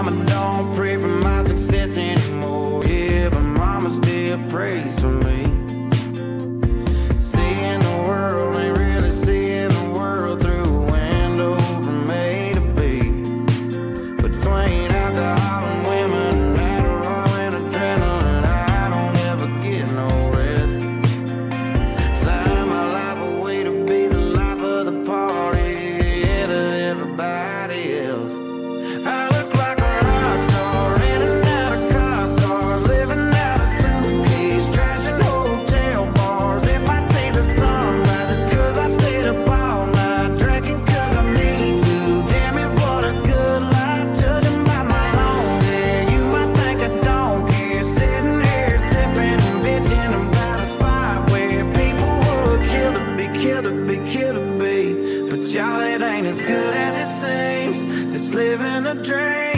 mama don't pray for my success anymore. Yeah, but mama still prays for me. Seeing the world ain't really seeing the world through a window from A to B. Between alcohol and women and Adderall and adrenaline, I don't ever get no rest. Sign my life away to be the life of the party, yeah, to everybody else. I look like a rock star, in and out of cop cars, living out of suitcase, trashing hotel bars. If I see the sunrise, it's 'cause I stayed up all night, drinking 'cause I need to. Damn it, what a good life, judging by my long hair. You might think I don't care, sitting here sipping and bitching about a spot where people would kill to be, kill to be, kill to be. But y'all, it ain't as good as it seems. This living a dream.